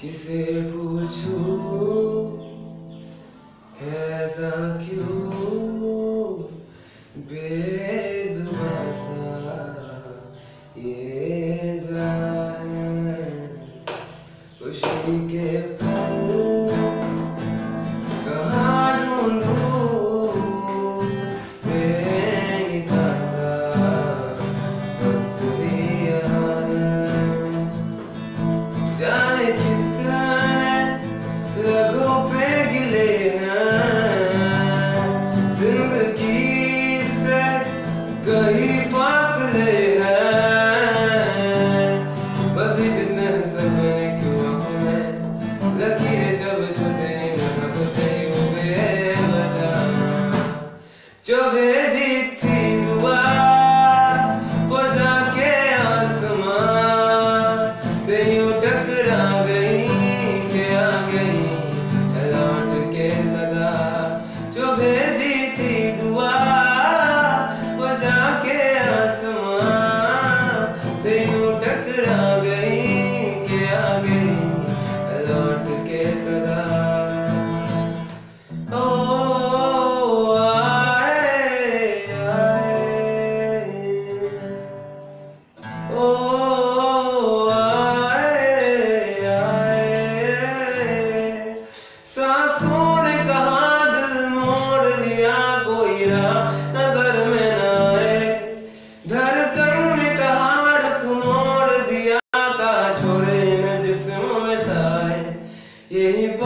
किसे पूछूं ऐसा क्यों बेजुबां सा ये जाए खुशी के पल कहाँ ढूंढूं बेनिसां सा वक्त ही आया जाने कितने रगों पे गिले हैं जिंदगी से कहीं फासले हैं बस जितने समय क्यों हमें लकीरें जब छुटे न से हुए बजा जो भेजी थी दुआ वो जाके आसमां से यूं टकरा गई के आ गई लौट के सदा जो भेजी थी दुआ वो जाके आसमां से यूं टकरा गई के आ गई लौट के सदा ओ आए आए ओ आए आए सांसों ने कहा दिल मोड़ लिया कोई राह नजर में न आए धड़कन ने कहा रुख मोड़ दिया कहा छोड़े न जिस्म में साए यही